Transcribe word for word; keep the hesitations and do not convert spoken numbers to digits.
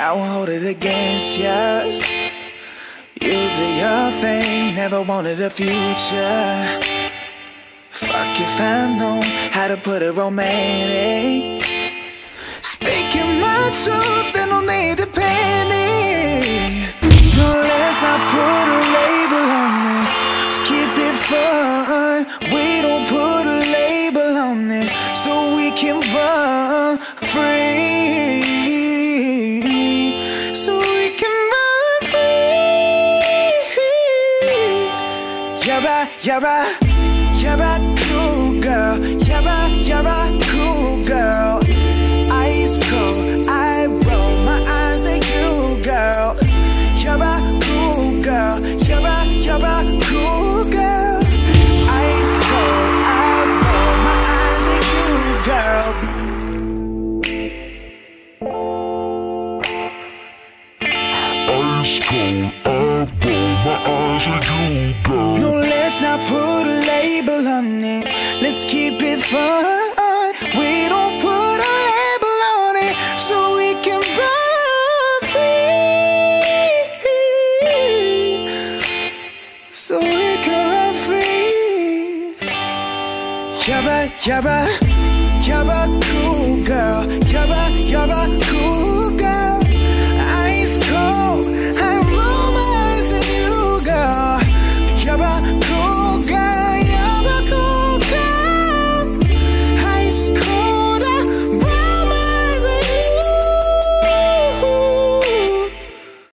I won't hold it against ya. You do your thing, never wanted a future. Fuck if I know how to put it romantic. Speaking my truth, then don't need to panic. No, let's not put a label on it. Just keep it fun. We don't put a label on it, so we can run free. So we can run free. You're right, you're right. You're a cool girl. You're a, you're a cool girl. Ice cold, I roll my eyes at you, girl. You're a cool girl. You're a, you're a cool girl. Ice cold, I roll my eyes at you, girl. Ice cold, I roll my eyes at you, girl. No, let's not put a label on it. Let's keep it fun. We don't put a label on it, so we can run free. So we can run free. You're a, you're a, you're a cool girl. You're a, you're a cool